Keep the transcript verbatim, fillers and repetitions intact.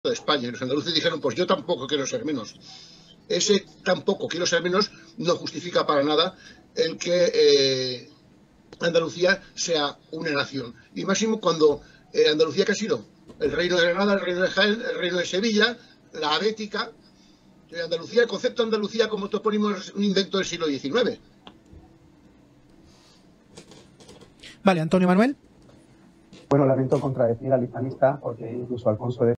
de España. Y los andaluces dijeron, pues yo tampoco quiero ser menos. Ese tampoco quiero ser menos no justifica para nada el que eh, Andalucía sea una nación. Y máximo cuando eh, Andalucía, ¿qué ha sido? El reino de Granada, el reino de Jaén, el reino de Sevilla, la Bética. Eh, Andalucía, el concepto de Andalucía como topónimo es un invento del siglo diecinueve. Vale, Antonio Manuel. Bueno, lamento contradecir al islamista porque incluso Alfonso X